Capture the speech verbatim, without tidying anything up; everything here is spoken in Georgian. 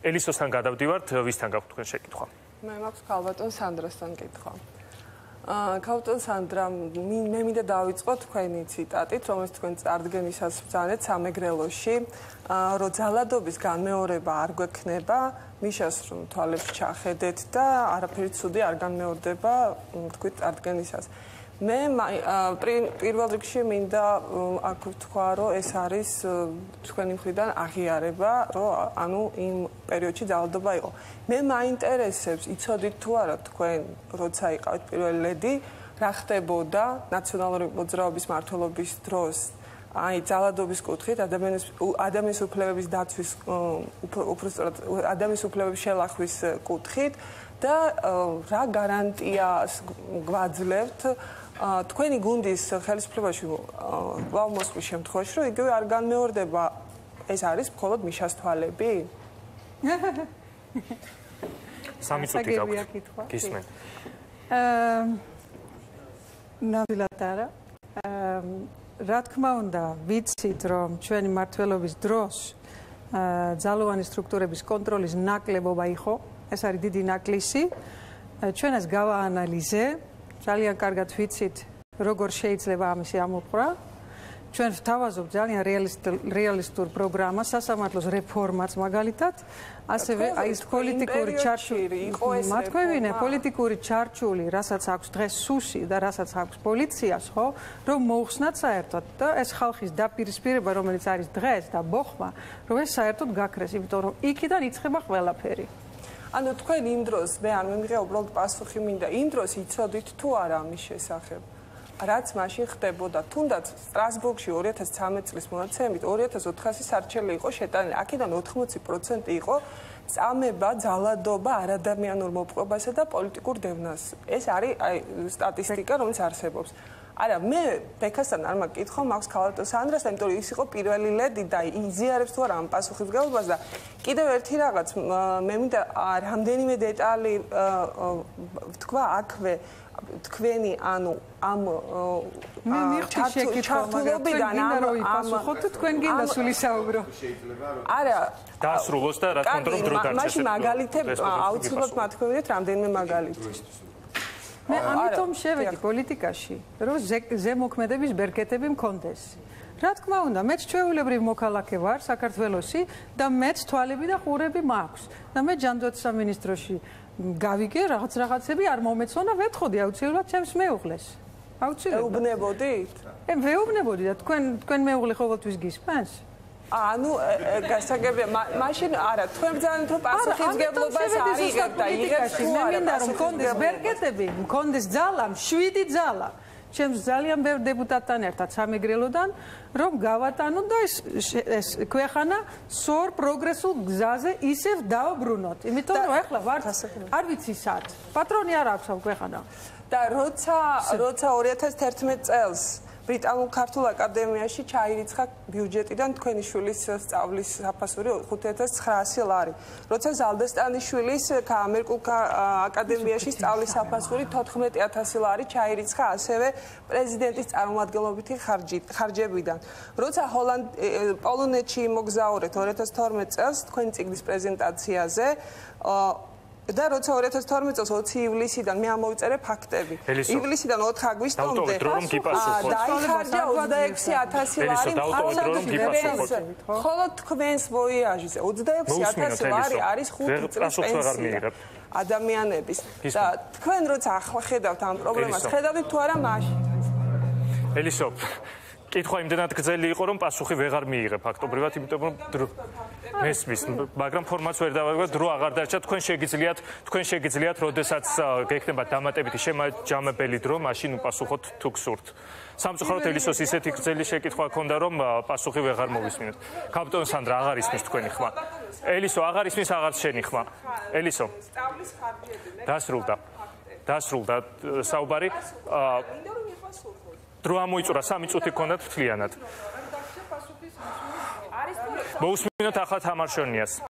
ელისოსთან გადავდივართ, ვისთან გაქვთ თქვენ შეკითხვა? მე მაქვს ქალბატონ სანდრასთან კითხვა. ქალბატონ სანდრა, მე მინდა დავიწყო თქვენი ციტატით, რომელიც თქვენ წარდგენისას ბრძანეთ სამეგრელოში, რომ ძალადობის განმეორება არ გვექნება, მიშას რომ თვალებს ჩახედეთ და არაფერი ცუდი არ განმეორდება, თქვით წარდგენისას. მე პირველ რიგში მინდა აქ ვთქვა, რომ ეს არის თქვენი მხრიდან აღიარება, რომ ანუ იმ პერიოდში ძალადობა იყო. მე მაინტერესებს, იცოდით თუ არა თქვენ, როცა იყავით პირველი ლედი, რა ხდებოდა ნაციონალური მოძრაობის მმართველობის დროს, აი ძალადობის კუთხით, ადამიანის ადამიანის უფლებების დაცვის, უпростоრად ადამიანის უფლებების შელახვის კუთხით და რა გარანტიას გვაძლევთ თქვენი გუნდის ხელისუფლებაში კვლავ მოსვლის შემთხვევაში, რომ იგივე არ განმეორდება, ეს არის მხოლოდ მიშას თვალები? სამი წუთი გაქვთ. გისმენთ. ნამდვილად არა. რა თქმა უნდა, ვიცით, რომ ჩვენი მმართველობის დროს ძალოვანი სტრუქტურების კონტროლის ნაკლებობა იყო, ეს არის დიდი ნაკლისი. ჩვენ ეს გავაანალიზე, ძალიან კარგად ვიცით, როგორ შეიძლება ამისი ამოყრა. ჩვენ ვთავაზობთ ძალიან რეალისტურ პროგრამას, სასამართლოს რეფორმაც მაგალითად, ასევე აი ეს პოლიტიკური ჩარჩული, მათქვევინე პოლიტიკური ჩარჩული, რასაც აქვს დღეს სუსი და რასაც აქვს პოლიციას, ხო, რომ მოუხსნათ საერთოდ და ეს ხალხის დაპირისპირება, რომელიც არის დღეს და ბოხმა, რომ ეს საერთოდ გაქრეს, იმიტომ რომ იქიდან იწყება ყველაფერი. ანუ თქვენ იმ დროს, მე არ მემიღე უბრალოდ პასუხი მინდა, იმ დროს იცოდით თუ არა ამის შესახებ? რაც მაშინ ხდებოდა, თუნდაც სტრასბურგში ორი ათას ცხრამეტ წლის მონაცემებით ორი ათას ოთხასი სარჩელი იყო შეტანილი, აქედან ოთხმოცი პროცენტი იყო წამება, ძალადობა არადამიანურ მოპყრობასა და პოლიტიკურ დევნას. ეს არის აი სტატისტიკა, რომელიც არსებობს. არა, მე ბექასთან არ მაკითხო, მაქვს ქალბატონ სანდრასთან, იმიტომ რომ ის იყო პირველი ლედი და იზიარებს თუ არა ამ პასუხისმგებლობას და კიდევ ერთი რაღაც, მე მინდა რამდენიმე დეტალი ვთქვა აქვე თქვენი ანუ ამ მე მიხდი შეკითხვა, მაგრამ თქვენ გინდა რომ იპასუხოთ თუ თქვენ გინდა სული საუბრო? არა, დაასრულოს და რა თქმა უნდა დრო დარჩეს. მაშინ მაგალითები აუცილებლად მათქვევინეთ რამდენიმე მაგალითი. მე ამიტომ შევედი პოლიტიკაში, რომ ზემოქმედების ბერკეტები მქონდეს. რა თქმა უნდა, მეც ჩვეულებრივ მოქალაქე ვარ საქართველოსი და მეც თვალები და ყურები მაქვს. და მე ჯანდაცვის სამინისტროში გავიგე რაღაც რაღაცები არ მომეწონა, ვეთხოვდი აუცილებლად ჩემს მეუღლეს. აუცილებლად. ეუბნებოდით? ე ვეუბნებოდი და თქვენ თქვენ მეუღლე ყოველთვის გისმენს? ანუ გასაგებია, მაშინ არა, თქვენ ბრძანეთ რომ პასუხისმგებლობას არ იღებთ და იღებთ თუ არა. მე მინდა რომ მქონდეს ბერკეტები, მქონდეს ძალა, შვიდი ძალა. ჩემს ძალიან ბევრ დეპუტატთან ერთად სამეგრელოდან, რომ გავატანოთ და ეს ქვეყანა სორ პროგრესულ გზაზე ისევ დავბრუნოთ. იმიტომ რომ ეხლა ვართ არ ვიცი სად. პატრონი არ აქვს ამ ქვეყანა. და როცა როცა ორი ათას თერთმეტ წელს ბრიტანულ ქართულ აკადემიაში ჩაირიცხა ბიუჯეტიდან თქვენი შვილის სწავლის საფასური ხუთი ათას ცხრაასი ლარი. როცა ზალდესტანიშვილის ამერიკულ აკადემიაში სწავლის საფასური თოთხმეტი ათასი ლარი ჩაირიცხა ასევე პრეზიდენტის წარმომადგენლობითი ხარჯებიდან. როცა პოლონეთში იმოგზაურეთ ორი ათას თორმეტ წელს თქვენი წიგნის პრეზენტაციაზე და როცა ორი ათას თორმეტ წელს ოცი ივლისიდან მე ამოვიწერე ფაქტები. ივლისიდან ოთხი აგვისტომდე დაიხარჯა ოცდაექვსი ათასი ლარი მხოლოდ თქვენს ვოიაჟზე. ოცდაექვსი ათასი ლარი არის ხუთი წლის პენსია ადამიანების. და თქვენ როცა ახლა ხედავთ ამ პრობლემას, ხედავთ თუ არა მაშინ. ელისო, კითხვა იმდენად გრძელი იყო, რომ პასუხი ვეღარ მიიღე ფაქტობრივად, იმიტომ რომ მესმის, მაგრამ ფორმაც ვერ დავაგებ, დრო აღარ დარჩა, თქვენ შეგიძლიათ, თქვენ შეგიძლიათ, როდესაც გექნება დამატებითი შემაჯამებელი დრო, მაშინ უპასუხოთ თუ გსურთ. სამწუხაროდ ელისოს ისეთი გრძელი შეკითხვა ჰქონდა, რომ პასუხი ვეღარ მოვისმინეთ. ქალბატონ სანდრა, აღარ ისმის თქვენი ხმა. ელისო, აღარ ისმის, აღარც შენი ხმა. ელისო. სწავლის ხარჯები. დასრულდა. დასრულდა საუბარი. დრო ამოიწურა, სამი წუთი გქონდათ მთლიანად. მოусმინოთ ახლა თამარ შონიას.